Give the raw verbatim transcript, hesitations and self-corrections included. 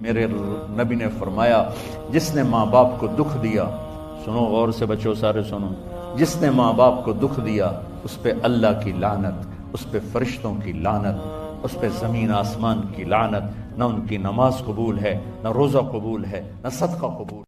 मेरे नबी ने फरमाया, जिसने माँ बाप को दुख दिया, सुनो गौर से बच्चों सारे सुनो, जिसने माँ बाप को दुख दिया उस पे अल्लाह की लानत, उस पे फरिश्तों की लानत, उस पे ज़मीन आसमान की लानत। न उनकी नमाज कबूल है, न रोज़ा कबूल है, न सदका कबूल।